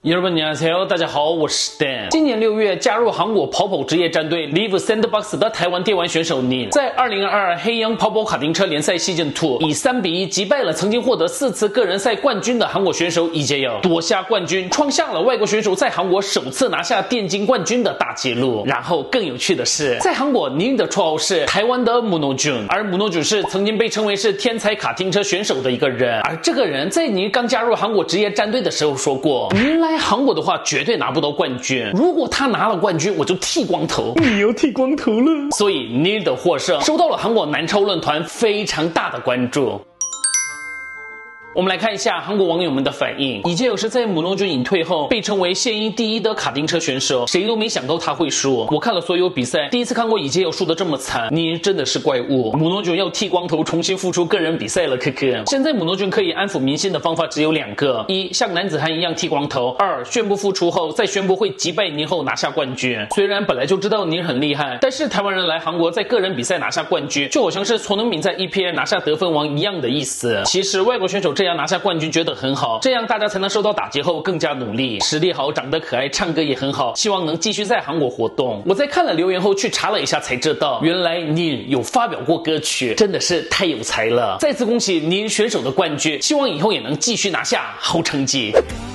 여러분 안녕하세요，大家好，我是 Dan。今年6月加入韩国跑跑职业战队 Live Sandbox 的台湾电玩选手 Neil， 在2022黑鹰跑跑卡丁车联赛 Season 2以3比1击败了曾经获得4次个人赛冠军的韩国选手李杰友，夺下冠军，创下了外国选手在韩国首次拿下电竞冠军的大纪录。然后更有趣的是，在韩国 Neil 的绰号是台湾的문호준，而문호준是曾经被称为是天才卡丁车选手的一个人。而这个人在Neil刚加入韩国职业战队的时候说过，Neil来韩国的话绝对拿不到冠军，如果他拿了冠军我就剃光头。你要剃光头了。所以Neil的获胜收到了韩国男超论坛非常大的关注。我们来看一下韩国网友们的反应。李杰友是在문호준隐退后被称为现役第一的卡丁车选手，谁都没想到他会输。我看了所有比赛，第一次看过李杰友输得这么惨，你真的是怪物。문호준要剃光头重新复出个人比赛了，可可。现在문호준可以安抚民心的方法只有2个：一，像男子汉一样剃光头；二，宣布复出后再宣布会击败尼后拿下冠军。虽然本来就知道尼很厉害，但是台湾人来韩国在个人比赛拿下冠军，就好像是손흥민在 EPL 拿下得分王一样的意思。其实外国选手这样拿下冠军觉得很好，这样大家才能受到打击后更加努力。实力好，长得可爱，唱歌也很好，希望能继续在韩国活动。我在看了留言后去查了一下才知道，原来Neil有发表过歌曲，真的是太有才了。再次恭喜Neil选手的冠军，希望以后也能继续拿下好成绩。